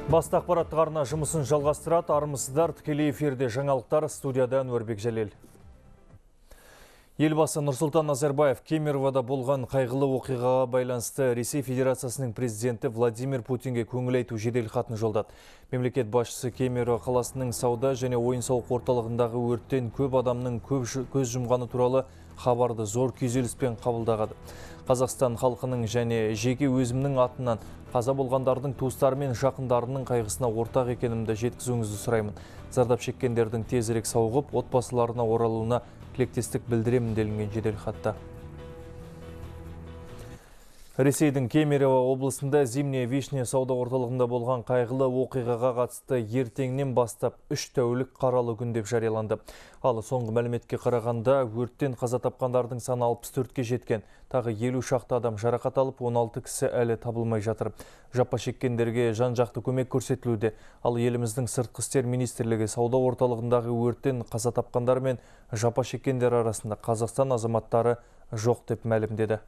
Басты ақпараттық арна жұмысын жалғастырады. Армысыздар, тікелей эфирде жаңалықтар, студияда Нұрбек Жәлел. Елбасы Нұрсұлтан Назарбаев Кемеровода болған қайғылы оқиғаға байланысты Ресей Федерациясының президенті Владимир Путинге көңіл айту жеделхатын жолдады. Мемлекет басшысы Кемерово қаласының сауда және ойын-сауық орталығындағы өрттен көп адамның көз жұмғаны туралы хабарды зор күйзеліспен қабылдады. Қазақстан халқының және жеке өзімнің атынан қаза болғандардың туыстары мен жақындарының қайғысына ортақ екенімді жеткізуіңізді сұраймын. Зардап шеккендердің тезірек сауығып, отбасыларына оралуына тілектестік білдіремін делінген жеделхатта. Ресейдің Кемерово облысында Зимняя Вишня сауда орталығында болған қайғылы оқиғаға қатысты ертеңнен бастап 3 тәулік қаралы күн деп жарияланды. Ал соңғы мәліметке қарағанда өрттен қаза тапқандардың саны 64-ке жеткен. Тағы 50 шақты адам жарақат алып, 16 кісі әлі табылмай жатыр. Жапа шеккендерге жан-жақты көмек көрсетілуде. Ал еліміздің сыртқы істер министрлігі сауда орталығындағы өрттен қаза тапқандар мен жапа шеккендер арасында Қазақстан азаматтары жоқ деп мәлімдеді.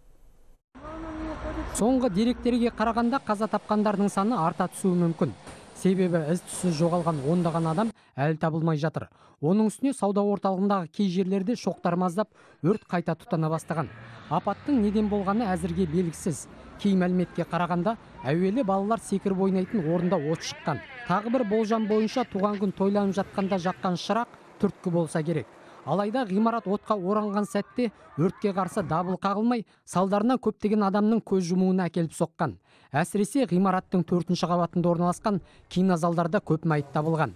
Соңғы деректерге қарағанда қаза тапқандардың саны арта түсуі мүмкін. Себебі із-түссіз жоғалған ондаған адам әлі табылмай жатыр. Оның үстіне сауда орталығындағы кей жерлерде шоқтар маздап, өрт қайта тұтана бастаған. Апаттың неден болғаны әзірге белгісіз. Кей мәліметке қарағанда, әуелі балалар секіріп ойнайтын орында от шыққан. Тағы бір болжам бойынша туған күн тойланып жатқанда жаққан шырақ түрткі болса керек. Алайда ғимарат отқа оранған сәтте өртке қарсы дабыл қағылмай, салдарынан көптеген адамның көз жұмуына әкеліп соққан. Әсіресе ғимараттың 4-ші қабатында орналасқан кинозалдарда көп мәйіт табылған.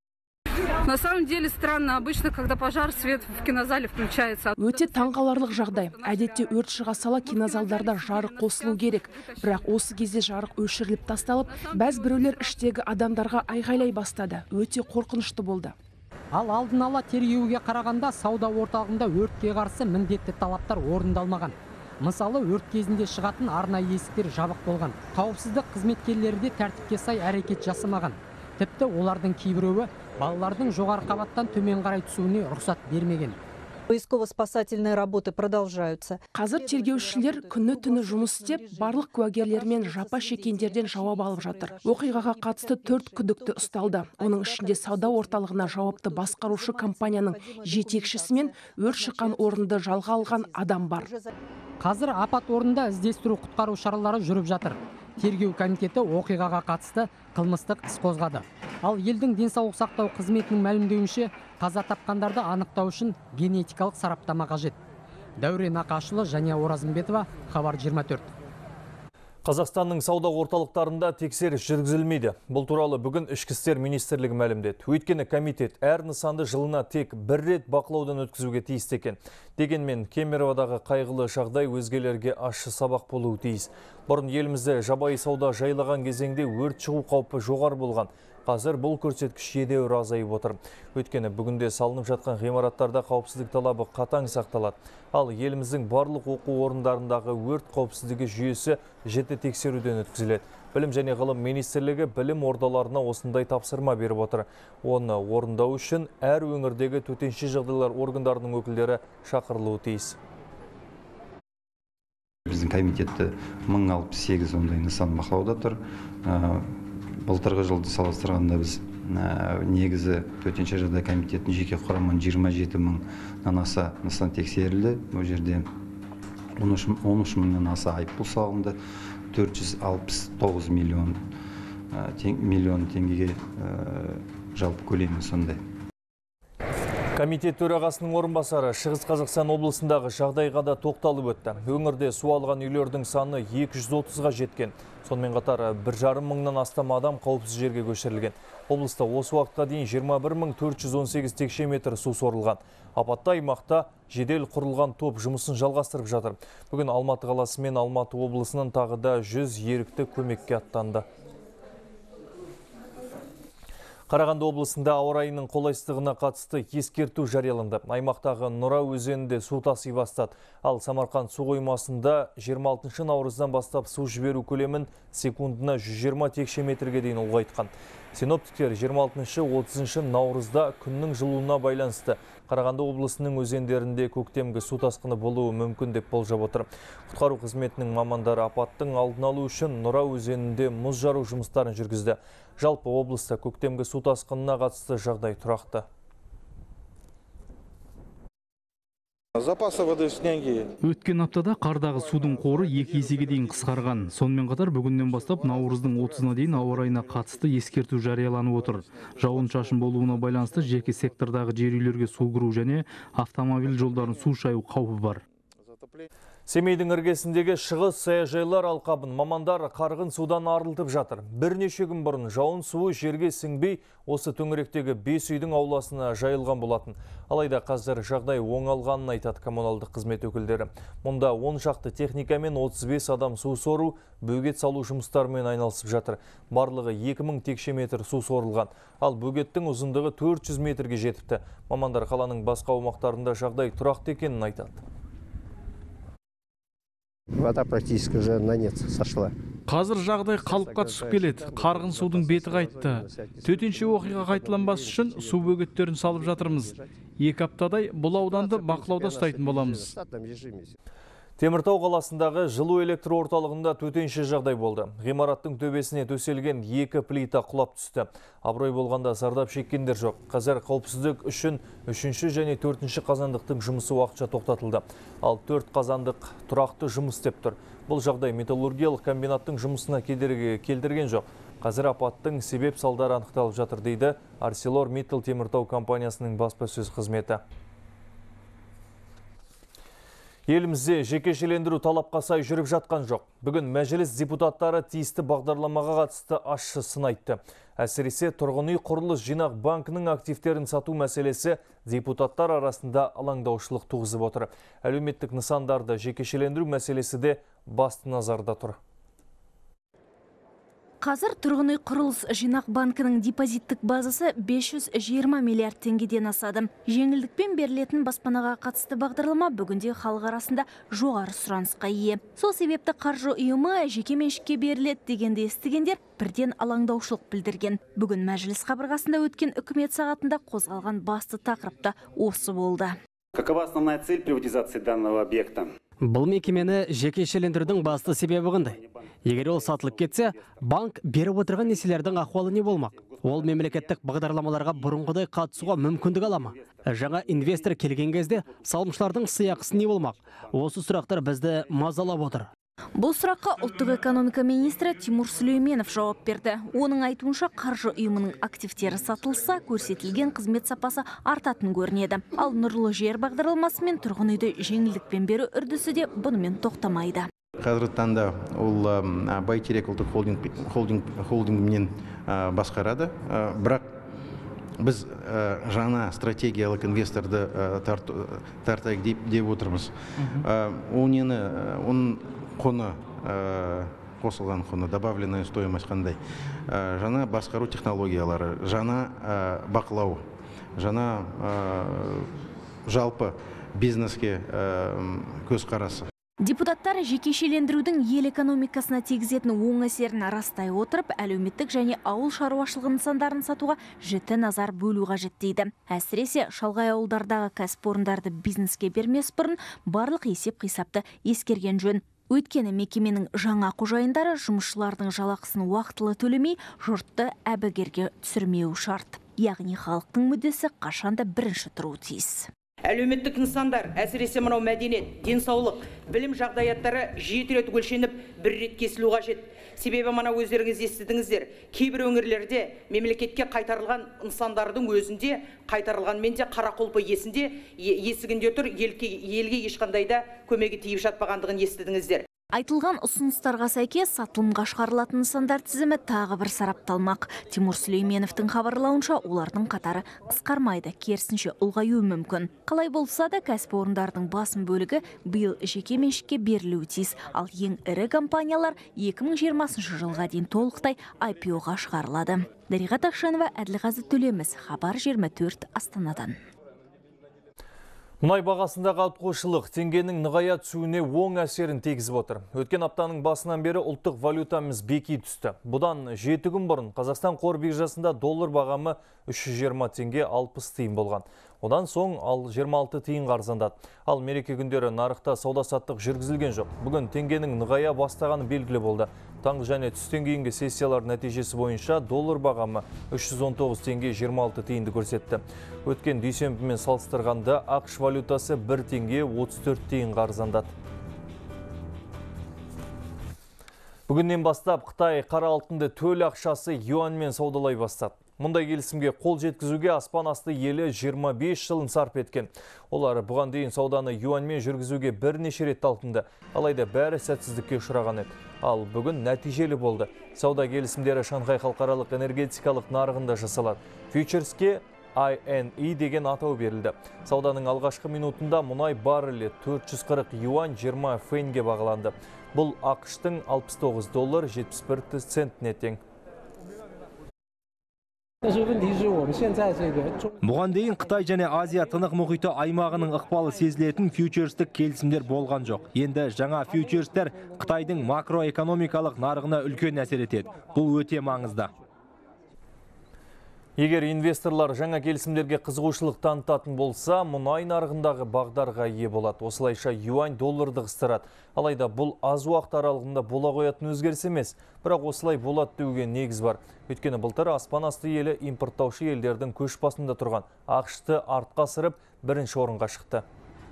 На самом деле странно, обычно, когда пожар, свет в кинозале включается. Өте таңғаларлық жағдай. Әдетте өрт шыға сала кинозалдарда жарық қосылу керек. Бірақ осы кезде жарық өшіріліп тасталып, бәз біреулер іштегі адамдарға айғайлай бастады. Өте қорқынышты болды. Ал алдын ала тергеуге қарағанда сауда орталығында өртке қарсы міндетті талаптар орындалмаған. Мысалы, өрт кезінде шығатын арнайы есіктер жабық болған. Қауіпсіздік қызметкерлері де тәртіпке сай әрекет жасамаған. Тіпті олардың кейбіреуі балалардың жоғары қабаттан төмен қарай түсуіне рұқсат бермеген. Поисково-спасательные работы продолжаются. Қазір тергеушілер күні-түні жұмыс істеп, барлық куәгерлермен жапа шеккендерден жауап алып жатыр. Оқиғаға қатысты 4 күдікті ұсталды. Оның ішінде сауда орталығына жауапты басқарушы компанияның жетекшісі мен өрт шыққан орынды жалға алған адам бар. Қазір апат орнында іздестіру құтқару шаралары жүріп жатыр. Тергеу комитеті оқиғаға қатысты қылмыстық іс қозғады. Ал елдің денсаулық сақтау қызметінің мәлімдеуінше, қаза тапқандарды анықтау үшін генетикалық сараптама қажет. Дәурен Ақашұлы, Жәния Оразымбетова, Хабар 24. Қазақстанның сауда орталықтарында тексеріс жүргізілмейді. Бұл туралы бүгін Ішкі істер министрлігі мәлімдеді. Өйткені комитет әр нысанды жылына тек бір рет бақылаудан өткізуге тиісті екен. Дегенмен Кемероводағы қайғылы жағдай өзгелерге ащы сабақ болуы тиіс. Бұрын елімізде жабайы сауда жайлаған кезеңде өрт шығу қаупі жоғары болған. Қазір бұл көрсеткіш едәуір азайып отыр. Өйткені бүгінде салынып жатқан ғимараттарда қауіпсіздік талабы қатаң сақталады. Ал еліміздің барлық оқу орындарындағы өрт қауіпсіздігі жүйесі жіті тексеруден өткізіледі. Білім және ғылым министрлігі білім ордаларына осындай тапсырма беріп отыр. Оны орындау үшін әр өңірдегі төтенше жағдайлар органдарының өкілдері шақырылуы тиіс. Біздің комитетті 1068 ондай нысан бақылауда тұр. Былтырғы жылды салыстырғанда біз негізі төтенше жағдай комитетінің жеке құрамынан 27 мыңнан аса нысан тексерілді. Бұл жерде 13 мыңнан аса айыппұл салынды, 469 миллион теңгеге жалпы көлемі сондай. Комитет төрағасының орынбасары Шығыс Қазақстан облысындағы жағдайға да тоқталып өтті. Өңірде су алған үйлердің саны 230-ға жеткен. Сонымен қатар 1,5 мыңнан астам адам қауіпсіз жерге көшірілген. Облыста осы уақытқа дейін 21.418 текше метр су сорылған. Апатты аймақта жедел құрылған топ жұмысын жалғастырып жатыр. Бүгін Алматы қаласы мен Алматы облысының тағы да 100 ерікті көмекке аттанды. Қарағанды облысында ауа райының қолайсыздығына қатысты ескерту жарияланды. Аймақтағы Нұра өзенінде су таси бастады. Ал Самарқанд су қоймасында 26 наурыздан бастап су жіберу көлемін секундына 120 текше метрге дейін ұлғайтқан. Синоптиктер 26-30 наурызда күннің жылуына байланысты Қарағанды облысының өзендерінде көктемгі су тасқыны болуы мүмкін деп болжап отыр. Құтқару қызметінің мамандары апаттың алдын алу үшін Нұра өзенінде мұз жару жұмыстарын жүргізді. Жалпы облыста көктемгі су тасқынына қатысты жағдай тұрақты. Запасы воды в снеге. Өткен аптада қардағы судың қоры 2 есеге дейін қысқарған. Сонымен қатар бүгіннен бастап наурыздың 30-на дейін ауа райына қатысты ескерту жарияланып отыр. Жауын-шашын болуына байланысты жеке сектордағы жер үйлерге су кіру және автомобиль жолдарын су шаю қаупі бар. Семейдің іргесіндегі шығыс саяжайлар алқабын мамандар қарғын судан арылтып жатыр. Бірнеше күн бұрын жауын суы жерге сіңбей, осы төңіректегі 5 үйдің ауласына жайылған болатын. Алайда қазір жағдай оңалғанын айтады коммуналдық қызмет өкілдері. Мұнда 10 шақты техника мен 35 адам су сору, бөгет салу жұмыстарымен айналысып жатыр. Барлығы 2000 текше метр су сорылған. Ал бөгеттің ұзындығы 400 метрге жетіпті. Мамандар қаланың басқа аумақтарында жағдай тұрақты екенін айтады. Вода практически уже на нет сошла. Қазір жағдай қалыпқа түсіп келеді. Қарғын судың беті қайтты. Төтенше оқиға қайталанбас үшін су бөгеттерін салып жатырмыз. 2 аптадай бұл ауданды бақылауда ұстайтын боламыз. Теміртау қаласындағы жылу электр орталығында төтенше жағдай болды. Ғимараттың төбесіне төселген 2 плита құлап түсті. Абырой болғанда зардап шеккендер жоқ. Қазір қауіпсіздік үшін 3-ші және 4-ші қазандықтың жұмысы уақытша тоқтатылды. Ал 4 қазандық тұрақты жұмыс істеп тұр. Бұл жағдай металлургиялық комбинаттың жұмысына кедергі келтірген жоқ. Қазір апаттың себеп салдары анықталып жатыр дейді ArcelorMittal Теміртау компаниясының баспасөз қызметі. Елімізде жекешелендіру талапқа сай жүріп жатқан жоқ. Бүгін мәжіліс депутаттары тиісті бағдарламаға қатысты ащы сын айтты. Әсіресе тұрғын үй құрылыс жинақ банкінің активтерін сату мәселесі депутаттар арасында алаңдаушылық туғызып отыр. Әлеуметтік нысандарды жекешелендіру мәселесі де басты назарда тұр. Қазір тұрғын үй құрылыс жинақ банкінің депозиттік базасы 520 миллиард теңгеден асады. Жеңілдікпен берілетін баспанаға қатысты бағдарлама бүгінде халық арасында жоғары сұранысқа ие. Сол себепті қаржы ұйымы жеке меншікке беріледі дегенде естігендер бірден алаңдаушылық білдірген. Бүгін мәжіліс қабырғасында өткен үкімет сағатында қозғалған басты тақырыпта осы болды. Какова основная цель приватизации данного объекта? Бұл мекемені жекешелендірудің басты себебі қандай? Егер ол сатылып кетсе, банк беріп отырған несиелердің ахуалы не болмақ? Ол мемлекеттік бағдарламаларға бұрынғыдай қатысуға мүмкіндік ала ма? Жаңа инвестор келген кезде салымшылардың сыйақысы не болмақ? Осы сұрақтар бізді мазалап отыр. Бұл сұраққа ұлттық экономика министрі Тимур Сүлейменов жауап берді. Оның айтуынша қаржы ұйымының активтері сатылса, көрсетілген қызмет сапасы артатын көрінеді. Ал нұрлы жер бағдарламасы мен тұрғын үйді жеңілдікпен беру үрдісі де бұнымен тоқтамайды. Қазіргі таңда ол Бәйтерек ұлттық холдингінен басқарады. Бірақ біз жаңа стратегиялық инвесторды тартайық деп отырмыз. Оның құны, қосылған құны, добавленная стоимость қандай. Жаңа басқару технологиялары, жаңа бақылау, жаңа жалпы бизнеске көзқарасы. Депутаттар жекешелендірудің ел экономикасына тигізетін оң әсерін растай отырып, әлеуметтік және ауыл шаруашылығы нысандарын сатуға жіті назар бөлу қажет дейді. Әсіресе шалғай ауылдардағы кәсіпорындарды бизнеске бермес бұрын барлық есеп-қисапты ескерген жөн. Өйткені мекеменің жаңа қожайындары жұмысшылардың жалақысын уақытылы төлемей, жұртты әбігерге түсірмеу шарт. Яғни халықтың мүддесі қашанда бірінші тұруы тиіс. Әлеуметтік нысандар, әсіресе мынау мәдениет, денсаулық, білім жағдаяттары жеті рет өлшеніп, бір рет кесілу қажет. Себебі мына өздеріңіз естідіңіздер, кейбір өңірлерде мемлекетке қайтарылған нысандардың өзінде, қайтарылғанмен де қара құлпы есігінде тұр, елге ешқандай да көмегі тиіп жатпағандығын естідіңіздер. Айтылған ұсыныстарға сәйкес сатылымға шығарылатын нысандар тізімі тағы бір сарапталмақ. Тимур Сүлейменовтің хабарлауынша олардың қатары қысқармайды, керісінше ұлғаюы мүмкін. Қалай болса да кәсіпорындардың басым бөлігі биыл жеке меншікке берілуі тиіс, ал ең ірі компаниялар 2020 жылға дейін толықтай IPO-ға шығарылады. Дариға Тақшанова, Әділғазы Төлеміс, Хабар 24, Астанадан. Мұнай бағасындағы ауытқушылық теңгенің нығая түсуіне оң әсерін тигізіп отыр. Өткен аптаның басынан бері ұлттық валютамыз беки түсті. Бұдан 7 күн бұрын Қазақстан қор биржасында доллар бағамы 320 теңге 60 тиын болған. Одан соң ал 26 тиын арзандады. Ал мереке күндері нарықта сауда-саттық жүргізілген жоқ. Бүгін теңгенің нығая бастағаны белгілі болды. Таңғы және түстен кейінгі сессиялар нәтижесі бойынша доллар бағамы 319 теңге 26 тиынды көрсетті. Өткен дүйсенбімен салыстырғанда ақш валютасы 1 теңге 34 тиынға арзандады. Бүгіннен бастап Қытай қара алтынды төл ақшасы юаньмен саудалай бастады. Мұндай келісімге қол жеткізуге аспан асты елі 25 жылын сарп еткен. Олар бұған дейін сауданы юаньмен жүргізуге бірнеше рет талпынды. Алайда бәрі сәтсіздікке ұшыраған еді. Ал бүгін нәтижелі болды. Сауда келісімдері Шанхай халықаралық энергетикалық нарығында жасалады. Фьючерске INE деген атау берілді. Сауданың алғашқы минутында мұнай баррелі 440 юань 20 фенге бағаланды. Бұл ақштың 69 доллар 71 центіне тең. Бұған дейін Қытай және Азия тынық мұхиты аймағының ықпалы сезілетін фьючерстік келісімдер болған жоқ. Енді жаңа фьючерстер Қытайдың макроэкономикалық нарығына үлкен әсер етеді. Бұл өте маңызды. Егер инвесторлар жаңа келісімдерге қызығушылық танытатын болса, мұнай нарығындағы бағдарға ие болады. Осылайша юань долларды қыстырады. Алайда бұл аз уақыт аралығында бола қоятын өзгеріс емес. Бірақ осылай болады деуге негіз бар. Өйткені былтыр аспан асты елі импорттаушы елдердің көш басында тұрған ақшты артқа сырып бірінші орынға шықты.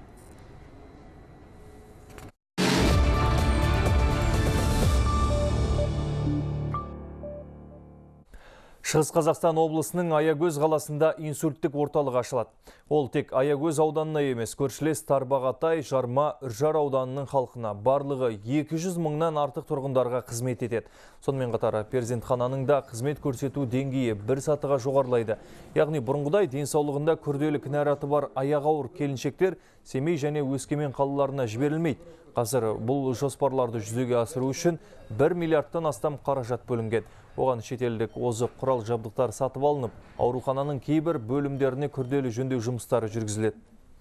Шығыс Қазақстан облысының Аягөз қаласында инсульттік орталық ашылады. Ол тек Аягөз ауданына емес, көршілес Тарбағатай, Жарма, Үржар ауданының халқына барлығы 200 мыңнан артық тұрғындарға қызмет етеді. Сонымен қатар перзентхананың да қызмет көрсету деңгейі бір сатыға жоғарылайды. Яғни бұрынғыдай денсаулығында күрделі кінәраты бар аяғы ауыр келіншектер Семей және Өскемен қалаларына жіберілмейді. Қазір бұл жоспарларды жүзеге асыру үшін 1 миллиардтан астам қаражат бөлінген. Оған шетелдік озық құрал жабдықтар сатып алынып, аурухананың кейбір бөлімдеріне күрделі жөндеу жұмыстары жүргізіледі.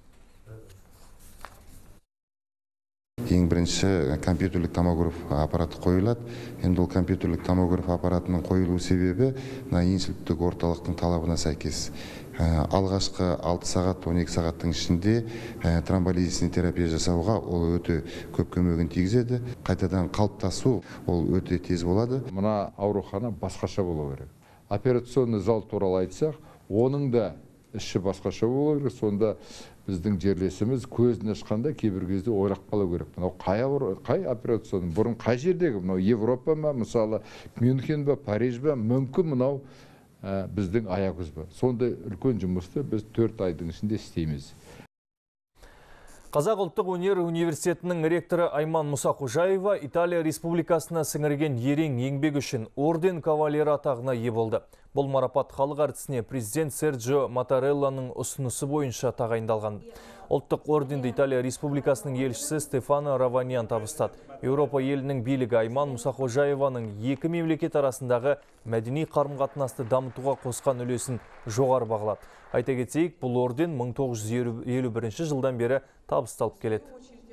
Ең бірінші компьютерлік томограф аппараты қойылады. Енді ол компьютерлік томограф аппаратының қойылу себебі инсульттік орталықтың талабына сәйкес. Алғашқы 6 сағат 12 сағаттың ішінде тромболизисный терапия жасауға ол өте көп көмегін тигізеді. Қайтадан қалыптасу ол өте тез болады. Мына аурухана басқаша болу керек. Операционный зал туралы айтсақ, оның да іші басқаша болу керек. Сонда біздің жерлесіміз көзін ашқанда кейбір кезде ойлап қалу керек. Мынау қай операционный, бұрын қай жердегі, мынау Европа ма, мысалы Мюнхен ба, Париж ба, мүмкін мынау біздің Аягөз ба. Сондай үлкен жұмысты біз 4 айдың ішінде істейміз. Қазақ ұлттық өнер университетінің ректоры Айман Мұсақожаева Италия Республикасына сіңірген ерен еңбек үшін орден кавалері атағына ие болды. Бұл марапат халық әртісіне президент Серджио Матарелланың ұсынысы бойынша тағайындалған. Ұлттық орденді Италия Республикасының елшісі Стефано Раванян табыстады. Еуропа елінің билігі Айман Мұсақожаеваның екі мемлекет арасындағы мәдени қарым-қатынасты дамытуға қосқан үлесін жоғары бағалады. Айта кетейік, бұл орден 1951 жылдан бері табысталып келеді.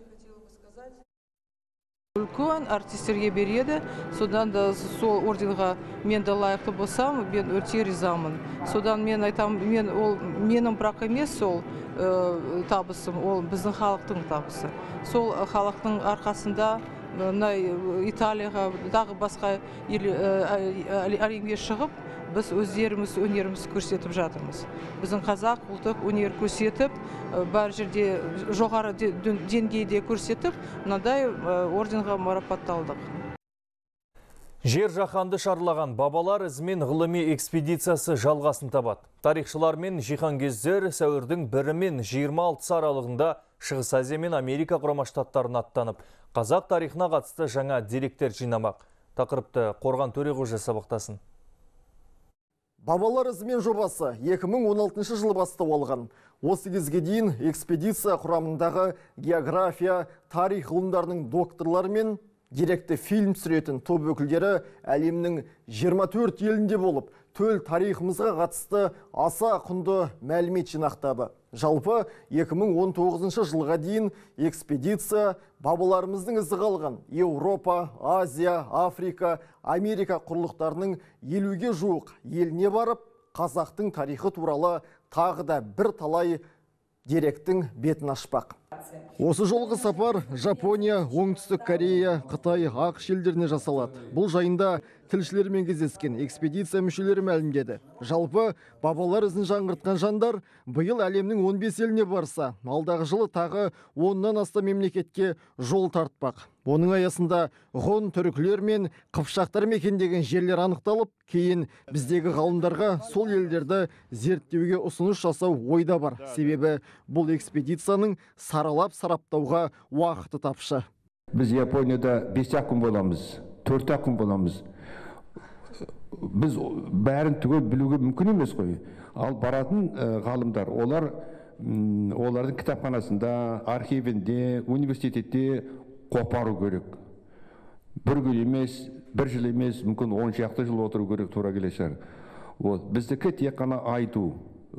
Үлкен артистерге береді, содан да сол орденға мен де лайықты болсам, мен өте ризамын. Содан мен айтам, менің бірақ емес сол табысым, ол біздің халықтың табысы. Сол халықтың арқасында Италияға дағы басқа әлемге шығып, біз өздеріміз өнеріміз көрсетіп жатырмыз. Біздің қазақ ұлттық өнер көрсетіп, бар жерде жоғары деңгейде көрсетіп, мынадай орденға марапатталдық. Жер жаһанды шарлаған бабалар ізімен ғылыми экспедициясы жалғасын табады. Тарихшылар мен жиһангездер сәуірдің 1 мен 26 аралығында Шығыс Азия мен Америка құрама штаттарына аттанып, Қазақ тарихына қатысты жаңа деректер жинамақ. Тақырыпты Қорған Төреғожа сабақтасын. Бабалар ізімен жобасы 2016 жылы бастау алған. Осы кезге дейін экспедиция құрамындағы география, тарих ғылымдарының докторлары мен деректі фильм түсіретін топ өкілдері әлемнің 24 елінде болып, төл тарихымызға қатысты аса құнды мәлімет жинақтады. Жалпы 2019 жылға дейін экспедиция бабаларымыздың ізі қалған Еуропа, Азия, Африка, Америка құрлықтарының 50-ге жуық еліне барып, қазақтың тарихы туралы тағы да бір талай деректің бетін ашпақ. Осы жолғы сапар Жапония, Оңтүстік Корея, Қытай, ақш елдеріне жасалады. Бұл жайында тілшілермен кездескен экспедиция мүшелері мәлімдеді. Жалпы бабалар ізін жаңғыртқан жандар биыл әлемнің 15 еліне барса, алдағы жылы тағы 10-нан астам мемлекетке жол тартпақ. Оның аясында ғұн, түркілер мен қыпшақтар мекендеген жерлер анықталып, кейін біздегі ғалымдарға сол елдерді зерттеуге ұсыныс жасау ойда бар. Себебі бұл экспедицияның саралап сараптауға уақыты тапшы. Біз Японияда 5 күн боламыз, 4 күн боламыз. Біз бәрін түгел білуге мүмкін емес қой. Ал баратын ғалымдар, олардың кітапханасында, архивінде, университетте қопару керек. Бір күн емес, бір жыл емес, мүмкін 10 шақты жыл отыру керек тура келе шығар. Біздікі тек қана айту,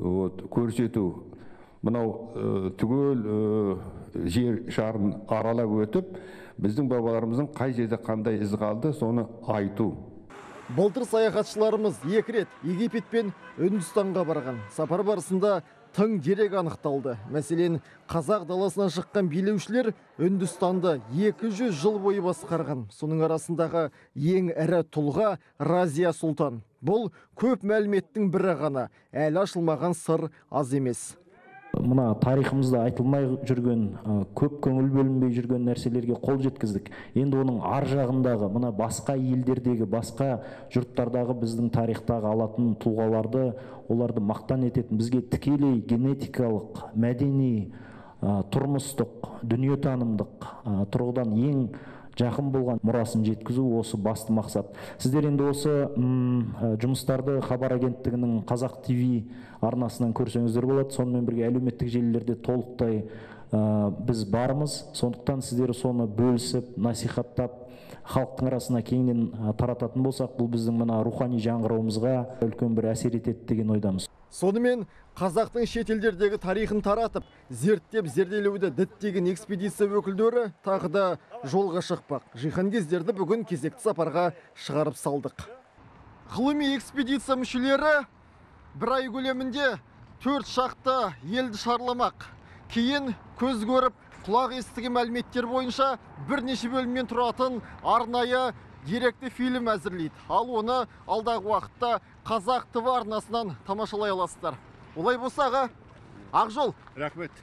көрсету. Мынау түгел жер шарын аралап өтіп, біздің бабаларымыздың қай жерде қандай із қалды, соны айту. Былтыр саяхатшыларымыз 2 рет Египет пен Үндістанға барған. Сапар барысында тың дерек анықталды. Мәселен, қазақ даласынан шыққан билеушілер Үндістанды 200 жыл бойы басқарған. Соның арасындағы ең ірі тұлға Разия Сұлтан. Бұл көп мәліметтің бірі ғана, әлі ашылмаған сыр аз емес. Мына тарихымызда айтылмай жүрген, көп көңіл бөлінбей жүрген нәрселерге қол жеткіздік. Енді оның ар жағындағы, мына басқа елдердегі, басқа жұрттардағы біздің тарихтағы алатын тұлғаларды, оларды мақтан ететін, бізге тікелей генетикалық, мәдени, тұрмыстық, дүниетанымдық тұрғыдан ең жақын болған мұрасын жеткізу осы басты мақсат. Сіздер енді осы жұмыстарды Хабар агенттігінің Қазақ ТВ арнасынан көрсеңіздер болады. Сонымен бірге әлеуметтік желілерде толықтай біз бармыз. Сондықтан сіздер соны бөлісіп, насихаттап, халықтың арасына кеңінен тарататын болсақ, бұл біздің мына рухани жаңғыруымызға үлкен бір әсер етеді деген ойдамыз. Сонымен қазақтың шетелдердегі тарихын таратып, зерттеп зерделеуді діттеген экспедиция өкілдері тағы да жолға шықпақ. Жиһангездерді бүгін кезекті сапарға шығарып салдық. Ғылыми экспедиция мүшелері бір ай көлемінде 4 шақты елді шарламақ. Кейін көз көріп, құлақ естіген мәліметтер бойынша бірнеше бөлімнен тұратын арнайы деректі фильм әзірлейді. Ал оны алдағы уақытта Қазақ ТВ арнасынан тамашалай аласыздар. Олай болса аға, Ақжол. Рахмет.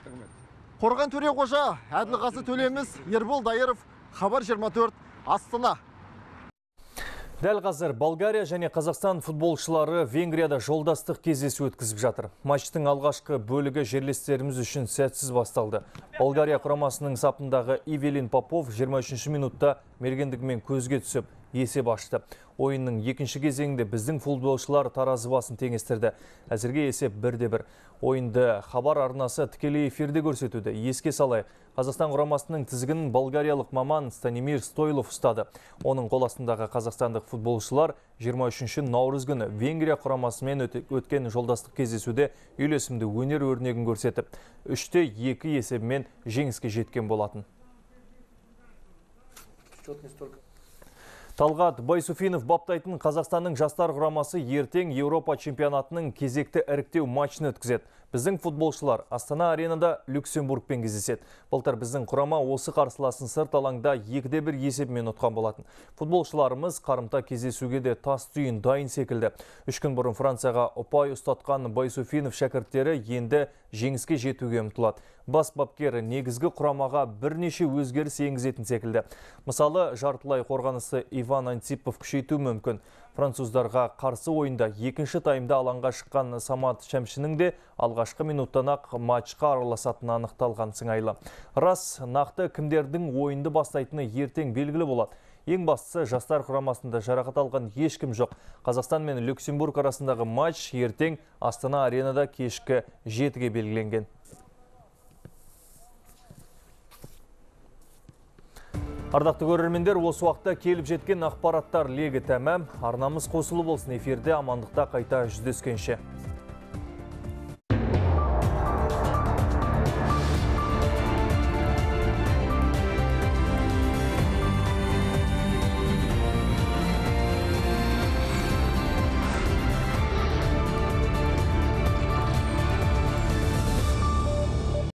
Қорған Төреғожа, Әділғазы Төлеміс, Ербол Дайыров, Хабар 24, Астана. Дәл қазір Болгария және Қазақстан футболшылары Венгрияда жолдастық кездесу өткізіп жатыр. Матчтың алғашқы бөлігі жерлестеріміз үшін сәтсіз басталды. Болгария құрамасының сапындағы Ивелин Попов 23 минутта мергендігімен көзге түсіп, есеп ашты. Ойынның екінші кезеңінде біздің футболшылар таразы басын теңестірді. Әзірге есеп 1-1. Ойынды Хабар арнасы тікелей эфирде көрсетуді. Еске салайық, Қазақстан құрамасының тізгінін болгариялық маман Станимир Стойлов ұстады. Оның қол астындағы қазақстандық футболшылар 23 наурыз күні Венгрия құрамасымен өткен жолдастық кездесуде үйлесімді өнер өрнегін көрсетіп, 3-2 есебімен жеңіске жеткен болатын. Талғат Байсуфинов баптайтын Қазақстанның жастар құрамасы ертең Еуропа чемпионатының кезекті іріктеу матчын өткізеді. Біздің футболшылар Астана аренада Люксембургпен кездеседі. Былтыр біздің құрама осы қарсыласын сырт алаңда 2-1 есебімен ұтқан болатын. Футболшыларымыз қарымта кездесуге де тас түйін дайын секілді. 3 күн бұрын Францияға ұпай ұстатқан Байсуфинов шәкірттері енді жеңіске жетуге ұмтылады. Бас бапкері негізгі құрамаға бірнеше өзгеріс енгізетін секілді. Мысалы, жартылай қорғанысы Иван Антипов күшейту мүмкін. Француздарға қарсы ойында екінші таймда алаңға шыққан Самат Шәмшінің де алға алғашқы минуттан-ақ матчқа араласатыны анықталған сыңайлы. Рас, нақты кімдердің ойынды бастайтыны ертең белгілі болады. Ең бастысы, жастар құрамасында жарақат алған ешкім жоқ. Қазақстан мен Люксембург арасындағы матч ертең Астана аренада кешкі 7-ге белгіленген. Ардақты көрермендер, осы уақытта келіп жеткен ақпараттар легі тәмам. Арнамыз қосылы болсын, эфирде амандықта қайта жүздескенше.